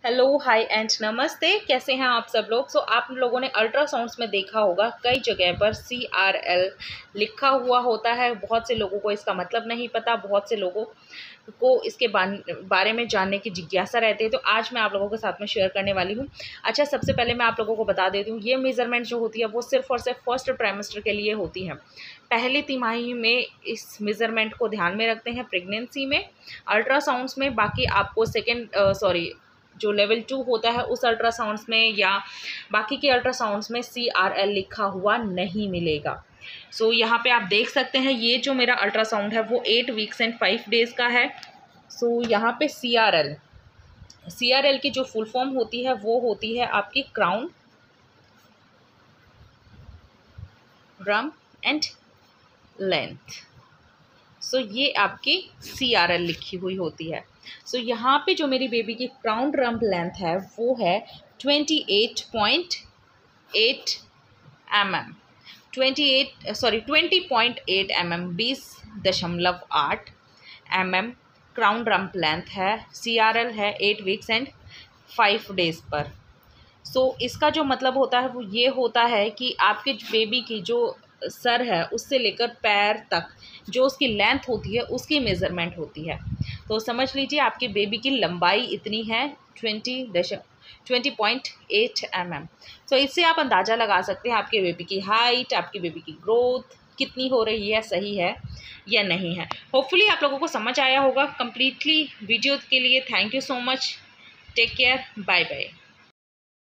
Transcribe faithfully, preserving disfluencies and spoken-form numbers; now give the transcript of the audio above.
Hello, hi and नमस्ते। कैसे हैं आप सब लोग। सो so, आप लोगों ने अल्ट्रासाउंड्स में देखा होगा कई जगह पर सी आर एल लिखा हुआ होता है। बहुत से लोगों को इसका मतलब नहीं पता, बहुत से लोगों को इसके बारे में जानने की जिज्ञासा रहती है। तो आज मैं आप लोगों के साथ में शेयर करने वाली हूँ। अच्छा, सबसे पहले मैं आप लोगों को बता देती हूँ, ये मेज़रमेंट जो होती है वो सिर्फ और सिर्फ फर्स्ट ट्राइमेस्टर के लिए होती है। पहली तिमाही में इस मेज़रमेंट को ध्यान में रखते हैं प्रेगनेंसी में, अल्ट्रासाउंड्स में। बाकी आपको सेकेंड सॉरी जो लेवल टू होता है उस अल्ट्रासाउंड्स में या बाकी के अल्ट्रासाउंड्स में सी आर एल लिखा हुआ नहीं मिलेगा। सो so, यहाँ पे आप देख सकते हैं ये जो मेरा अल्ट्रासाउंड है वो eight weeks and five days का है। सो so, यहाँ पे C R L C R L की जो फुल फॉर्म होती है वो होती है आपकी crown rump and length. So so, ये आपकी सी आर एल लिखी हुई होती है। सो so, यहाँ पे जो मेरी बेबी की क्राउन रम्प लेंथ है वो है twenty eight point eight m m twenty eight sorry twenty point eight m m बीस दशमलव आठ m m crown rump length है। सी आर एल है eight weeks and five days पर। सो so, इसका जो मतलब होता है वो ये होता है कि आपके बेबी की जो सर है उससे लेकर पैर तक जो उसकी लेंथ होती है उसकी मेज़रमेंट होती है। तो समझ लीजिए आपकी बेबी की लंबाई इतनी है ट्वेंटी दशम twenty point eight m m. So इससे आप अंदाज़ा लगा सकते हैं आपके बेबी की हाइट, आपकी बेबी की ग्रोथ कितनी हो रही है, सही है या नहीं है। होपफुली आप लोगों को समझ आया होगा। कम्प्लीटली वीडियो के लिए thank you so much. Take care, bye bye.